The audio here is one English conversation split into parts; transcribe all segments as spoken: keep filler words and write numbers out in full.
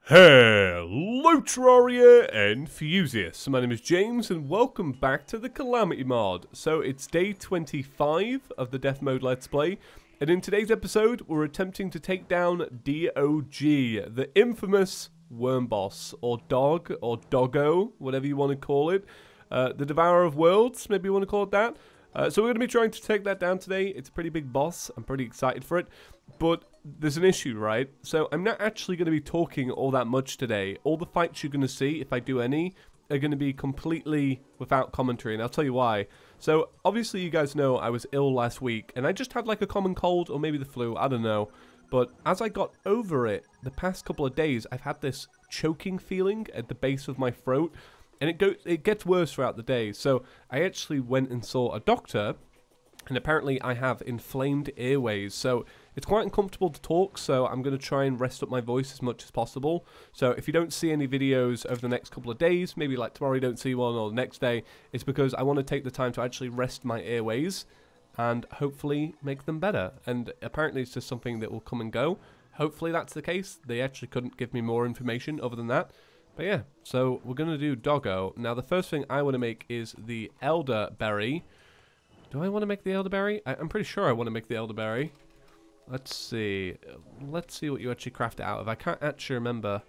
Hello Terraria and Fusius. My name is James and welcome back to the Calamity mod. So it's day twenty-five of the Death Mode Let's Play, and in today's episode we're attempting to take down D O G, the infamous worm boss, or dog, or doggo, whatever you want to call it. Uh, the Devourer of Worlds, maybe you want to call it that. Uh, so we're going to be trying to take that down today. It's a pretty big boss. I'm pretty excited for it. But there's an issue, right? So I'm not actually going to be talking all that much today. All the fights you're going to see, if I do any, are going to be completely without commentary. And I'll tell you why. So obviously you guys know I was ill last week. And I just had like a common cold or maybe the flu. I don't know. But as I got over it, the past couple of days, I've had this choking feeling at the base of my throat. And it goes, it gets worse throughout the day. So I actually went and saw a doctor, and apparently I have inflamed airways. So it's quite uncomfortable to talk, so I'm going to try and rest up my voice as much as possible. So if you don't see any videos over the next couple of days, maybe like tomorrow you don't see one or the next day, it's because I want to take the time to actually rest my airways and hopefully make them better. And apparently it's just something that will come and go. Hopefully that's the case. They actually couldn't give me more information other than that. But yeah, so we're going to do doggo. Now, the first thing I want to make is the elderberry. Do I want to make the elderberry? I, I'm pretty sure I want to make the elderberry. Let's see. Let's see what you actually craft it out of. I can't actually remember.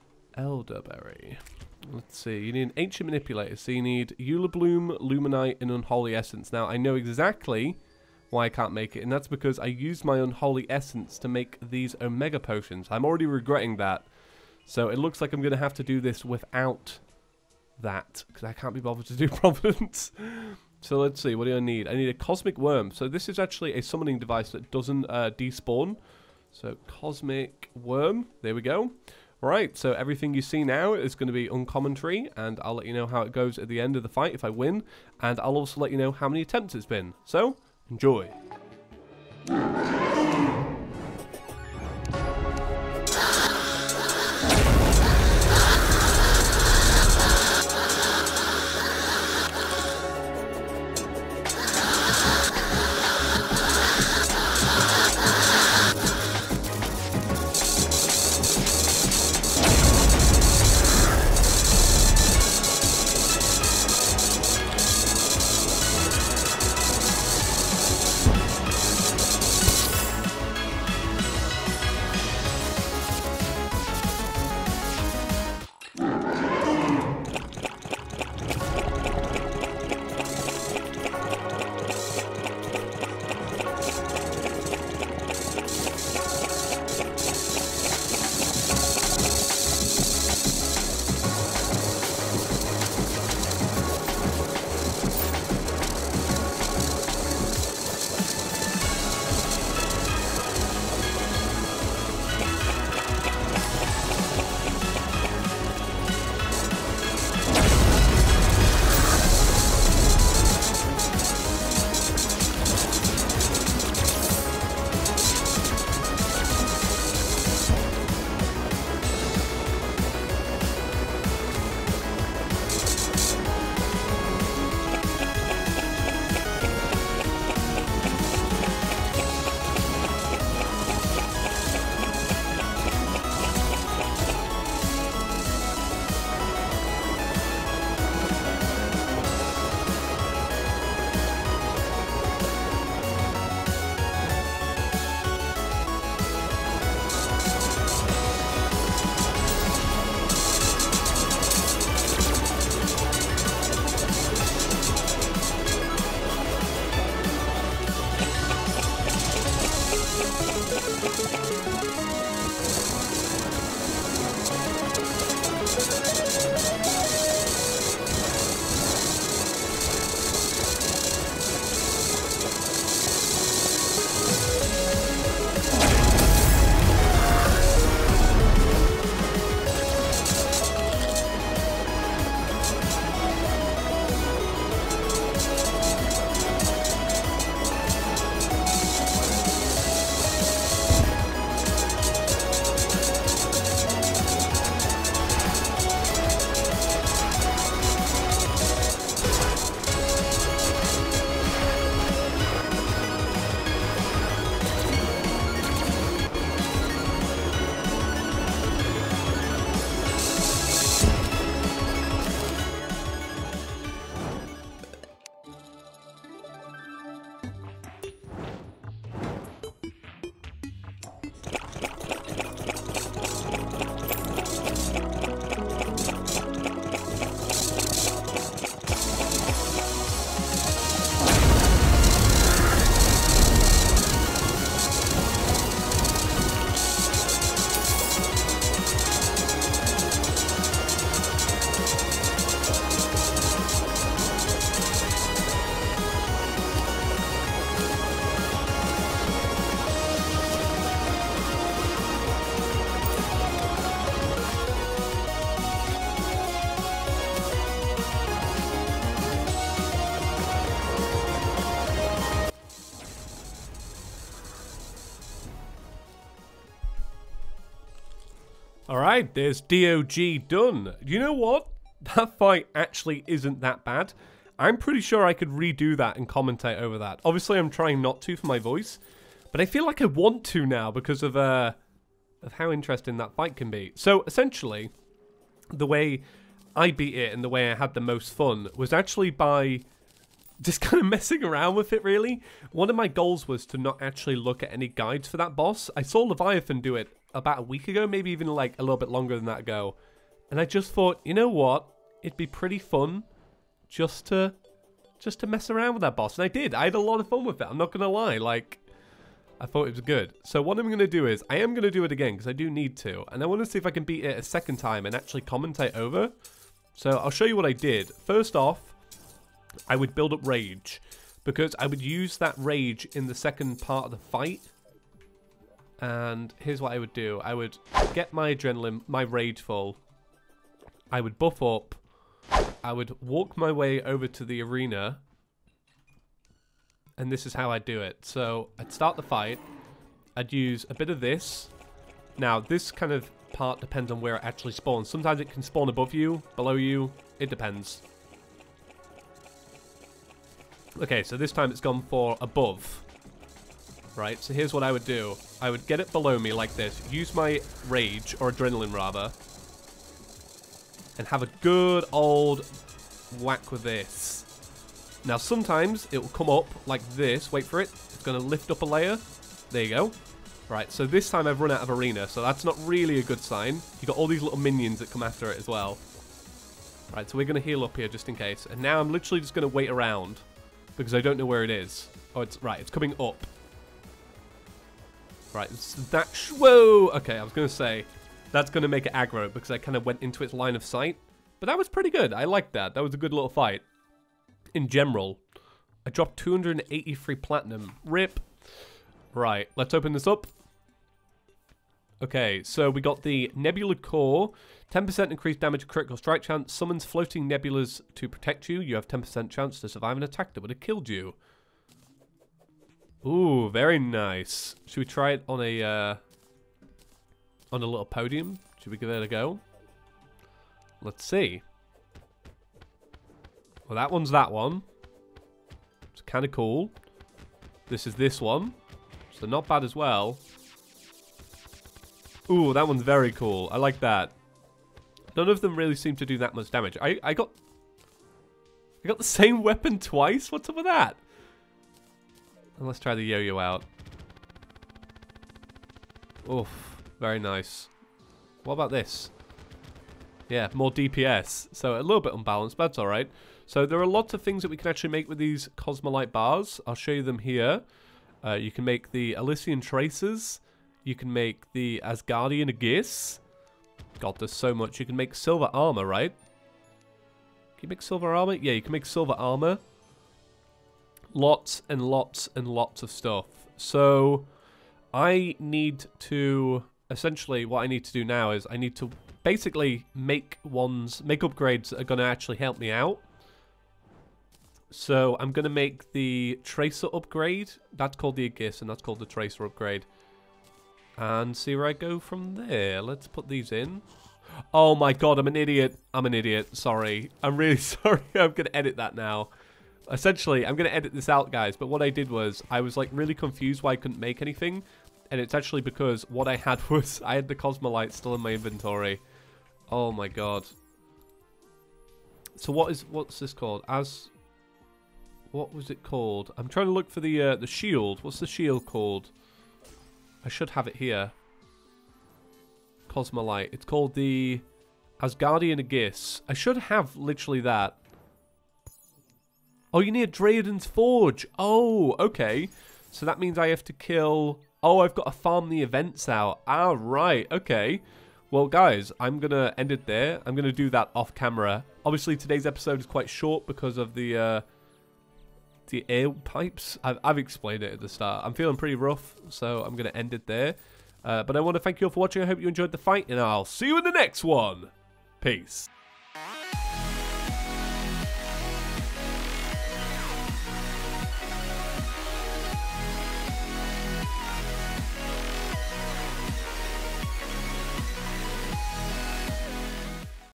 Elderberry. Let's see. You need an ancient manipulator. So you need Eulabloom, Luminite, and Unholy Essence. Now, I know exactly why I can't make it, and that's because I used my Unholy Essence to make these Omega Potions. I'm already regretting that. So it looks like I'm going to have to do this without that, because I can't be bothered to do Providence. So let's see, what do I need? I need a Cosmic Worm. So this is actually a summoning device that doesn't uh, despawn. So Cosmic Worm, there we go. Right, so everything you see now is going to be uncommentary, and I'll let you know how it goes at the end of the fight if I win. And I'll also let you know how many attempts it's been. So, enjoy. right, there's D O G done. You know what? That fight actually isn't that bad. I'm pretty sure I could redo that and commentate over that. Obviously, I'm trying not to for my voice, but I feel like I want to now because of uh, of how interesting that fight can be. So, essentially, the way I beat it and the way I had the most fun was actually by just kind of messing around with it, really. One of my goals was to not actually look at any guides for that boss. I saw Leviathan do it about a week ago, maybe even like a little bit longer than that ago. And I just thought, you know what? It'd be pretty fun just to just to mess around with that boss. And I did. I had a lot of fun with it. I'm not going to lie. Like, I thought it was good. So what I'm going to do is, I am going to do it again because I do need to. And I want to see if I can beat it a second time and actually commentate over. So I'll show you what I did. First off, I would build up rage, because I would use that rage in the second part of the fight. And here's what I would do. I would get my adrenaline, my rage full. I would buff up. I would walk my way over to the arena. And this is how I do it. So I'd start the fight. I'd use a bit of this. Now, this kind of part depends on where it actually spawns. Sometimes it can spawn above you, below you. It depends. Okay, so this time it's gone for above. Right, so here's what I would do. I would get it below me like this. Use my rage, or adrenaline rather. And have a good old whack with this. Now sometimes it will come up like this. Wait for it. It's going to lift up a layer. There you go. Right, so this time I've run out of arena. So that's not really a good sign. You've got all these little minions that come after it as well. Right, so we're going to heal up here just in case. And now I'm literally just going to wait around. Because I don't know where it is. Oh, it's right. It's coming up. Right. It's that. Sh Whoa. Okay, I was going to say that's going to make it aggro because I kind of went into its line of sight. But that was pretty good. I liked that. That was a good little fight. In general, I dropped two hundred eighty-three platinum. Rip. Right. Let's open this up. Okay, so we got the Nebula Core. ten percent increased damage critical strike chance. Summons floating nebulas to protect you. You have ten percent chance to survive an attack that would have killed you. Ooh, very nice. Should we try it on a uh, on a little podium? Should we give it a go? Let's see. Well, that one's that one. It's kind of cool. This is this one. So not bad as well. Ooh, that one's very cool. I like that. None of them really seem to do that much damage. I, I got... I got the same weapon twice? What's up with that? And let's try the yo-yo out. Oof. Very nice. What about this? Yeah, more D P S. So a little bit unbalanced, but that's alright. So there are lots of things that we can actually make with these Cosmolite bars. I'll show you them here. Uh, you can make the Elysian Traces. You can make the Asgardian Aegis. God, there's so much. You can make silver armor, right? Can you make silver armor? Yeah, you can make silver armor. Lots and lots and lots of stuff. So, I need to... Essentially, what I need to do now is I need to basically make ones... Make upgrades that are going to actually help me out. So, I'm going to make the Tracer upgrade. That's called the Aegis, and that's called the Tracer upgrade. And see where I go from there. Let's put these in. Oh my god, I'm an idiot. I'm an idiot. Sorry. I'm really sorry. I'm going to edit that now. Essentially, I'm going to edit this out, guys. But what I did was, I was like really confused why I couldn't make anything. And it's actually because what I had was, I had the Cosmolite still in my inventory. Oh my god. So what is, what's this called? As, what was it called? I'm trying to look for the, uh, the shield. What's the shield called? I should have it here. Cosmolite. It's called the Asgardian Aegis. I should have literally that. Oh, you need Draiden's Forge. Oh, okay. So that means I have to kill... Oh, I've got to farm the events out. Ah, right. Okay. Well, guys, I'm going to end it there. I'm going to do that off camera. Obviously, today's episode is quite short because of the... Uh, the air pipes. I've, I've explained it at the start. I'm feeling pretty rough, so I'm going to end it there. Uh, but I want to thank you all for watching. I hope you enjoyed the fight, and I'll see you in the next one. Peace.